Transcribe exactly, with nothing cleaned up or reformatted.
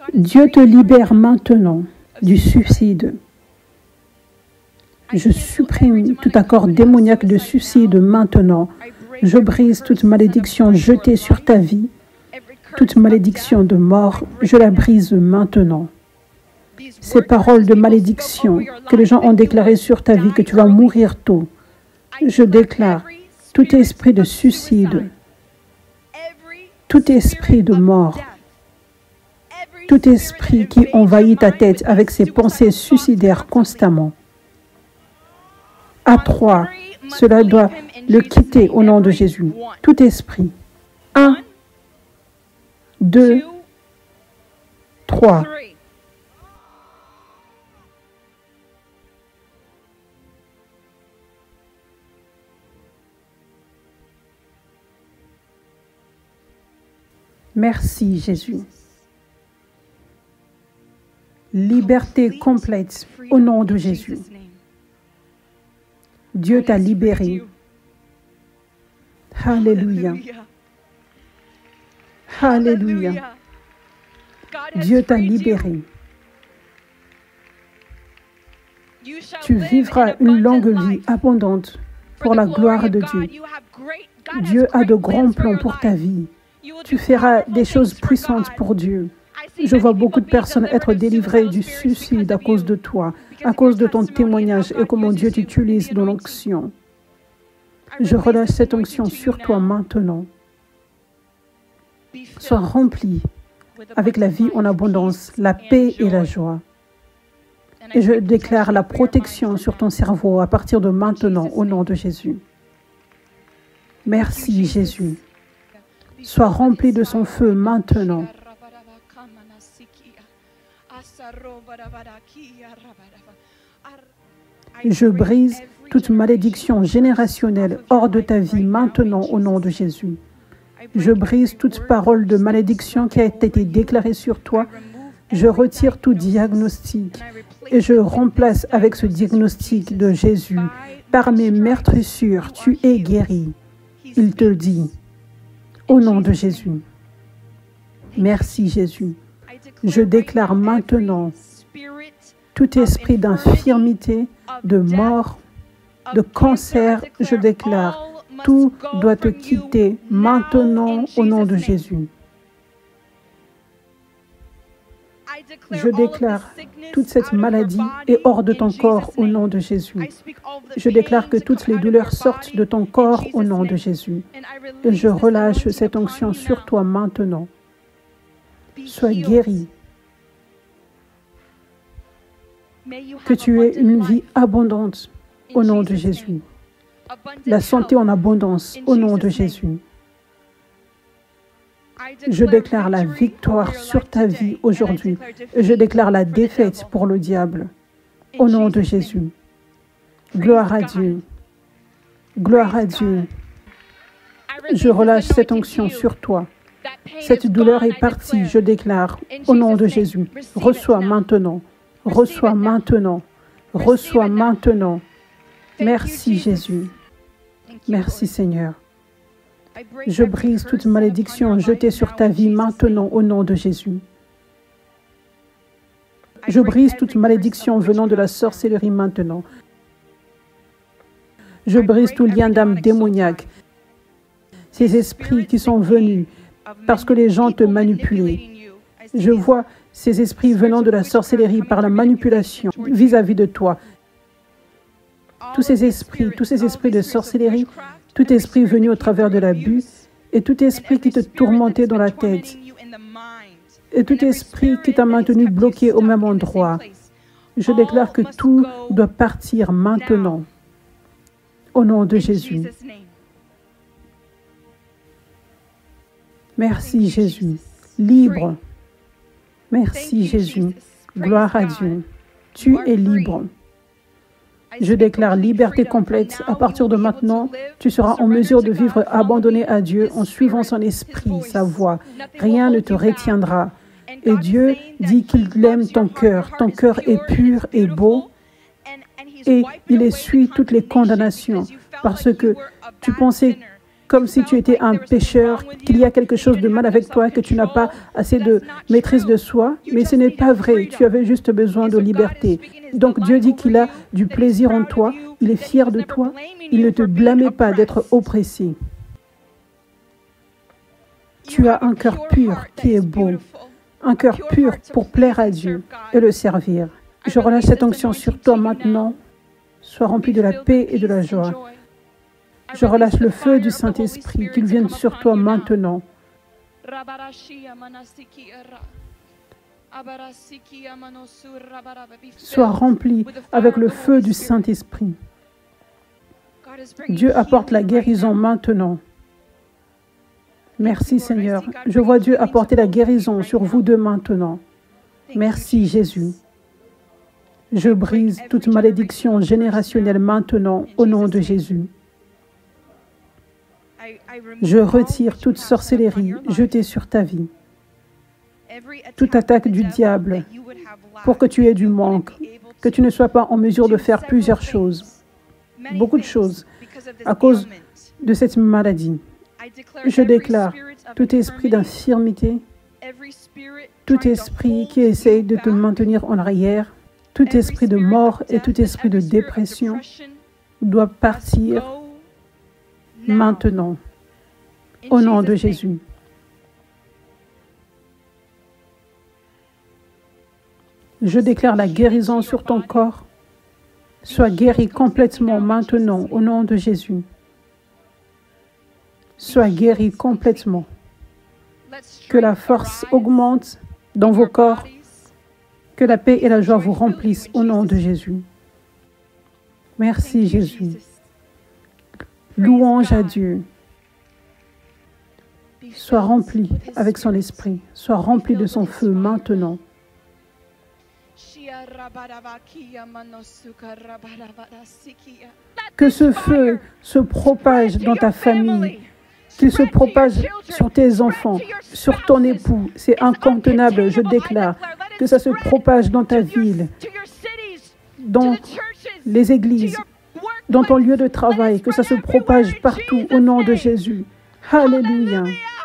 Dieu te libère maintenant du suicide. Je supprime tout accord démoniaque de suicide maintenant. Je brise toute malédiction jetée sur ta vie. Toute malédiction de mort, je la brise maintenant. Ces paroles de malédiction que les gens ont déclarées sur ta vie, que tu vas mourir tôt, je déclare tout esprit de suicide, tout esprit de mort, tout esprit qui envahit ta tête avec ses pensées suicidaires constamment. À trois, cela doit le quitter au nom de Jésus. Tout esprit. Un, deux, trois. Merci Jésus. Liberté complète au nom de Jésus. Dieu t'a libéré. Alléluia. Alléluia. Dieu t'a libéré. Tu vivras une longue vie abondante pour la gloire de Dieu. Dieu a de grands plans pour ta vie. Tu feras des choses puissantes pour Dieu. Je vois beaucoup de personnes être délivrées du suicide à cause de toi, à cause de ton témoignage et comment Dieu t'utilise dans l'onction. Je relâche cette onction sur toi maintenant. Sois rempli avec la vie en abondance, la paix et la joie. Et je déclare la protection sur ton cerveau à partir de maintenant au nom de Jésus. Merci Jésus. Sois rempli de son feu maintenant. Je brise toute malédiction générationnelle hors de ta vie maintenant au nom de Jésus. Je brise toute parole de malédiction qui a été déclarée sur toi. Je retire tout diagnostic et je remplace avec ce diagnostic de Jésus. Par mes meurtrissures, tu es guéri. Il te dit, au nom de Jésus. Merci Jésus. Je déclare maintenant tout esprit d'infirmité, de mort, de cancer, je déclare, tout doit te quitter maintenant au nom de Jésus. Je déclare toute cette maladie est hors de ton corps au nom de Jésus. Je déclare que toutes les douleurs sortent de ton corps au nom de Jésus. Et je relâche cette onction sur toi maintenant. Sois guéri. Que tu aies une vie abondante au nom de Jésus. La santé en abondance au nom de Jésus. Je déclare la victoire sur ta vie aujourd'hui. Je déclare la défaite pour le diable. Au nom de Jésus. Gloire à Dieu. Gloire à Dieu. Je relâche cette onction sur toi. Cette douleur est partie, je déclare, au nom de Jésus. Reçois maintenant. Reçois maintenant. Reçois maintenant. Merci Jésus. Merci Seigneur. Je brise toute malédiction jetée sur ta vie maintenant au nom de Jésus. Je brise toute malédiction venant de la sorcellerie maintenant. Je brise tout lien d'âme démoniaque. Ces esprits qui sont venus parce que les gens te manipulaient. Je vois ces esprits venant de la sorcellerie par la manipulation vis-à-vis de toi. Tous ces esprits, tous ces esprits de sorcellerie, tout esprit venu au travers de l'abus et tout esprit qui te tourmentait dans la tête et tout esprit qui t'a maintenu bloqué au même endroit. Je déclare que tout doit partir maintenant au nom de Jésus. Merci Jésus. Libre. Merci Jésus. Gloire à Dieu. Tu es libre. Je déclare liberté complète. À partir de maintenant, tu seras en mesure de vivre abandonné à Dieu en suivant son esprit, sa voix. Rien ne te retiendra. Et Dieu dit qu'il aime ton cœur. Ton cœur est pur et beau. Et il essuie toutes les condamnations parce que tu pensais comme si tu étais un pécheur, qu'il y a quelque chose de mal avec toi, que tu n'as pas assez de maîtrise de soi. Mais ce n'est pas vrai, tu avais juste besoin de liberté. Donc Dieu dit qu'il a du plaisir en toi, il est fier de toi, il ne te blâmait pas d'être oppressé. Tu as un cœur pur qui est beau, un cœur pur pour plaire à Dieu et le servir. Je relâche cette onction sur toi maintenant. Sois rempli de la paix et de la joie. Je relâche le feu du Saint-Esprit, qu'il vienne sur toi maintenant. Sois rempli avec le feu du Saint-Esprit. Dieu apporte la guérison maintenant. Merci Seigneur. Je vois Dieu apporter la guérison sur vous deux maintenant. Merci Jésus. Je brise toute malédiction générationnelle maintenant au nom de Jésus. Je retire toute sorcellerie jetée sur ta vie, toute attaque du diable pour que tu aies du manque, que tu ne sois pas en mesure de faire plusieurs choses, beaucoup de choses, à cause de cette maladie. Je déclare tout esprit d'infirmité, tout esprit qui essaye de te maintenir en arrière, tout esprit de mort et tout esprit de dépression doit partir maintenant, au nom de Jésus. Je déclare la guérison sur ton corps. Sois guéri complètement maintenant, au nom de Jésus. Sois guéri complètement. Que la force augmente dans vos corps. Que la paix et la joie vous remplissent au nom de Jésus. Merci Jésus. Louange à Dieu. Sois rempli avec son esprit. Sois rempli de son feu maintenant. Que ce feu se propage dans ta famille, qu'il se propage sur tes enfants, sur ton époux. C'est incontenable, je déclare. Que ça se propage dans ta ville, dans les églises, dans ton lieu de travail, que ça se propage partout au nom de Jésus. Alléluia.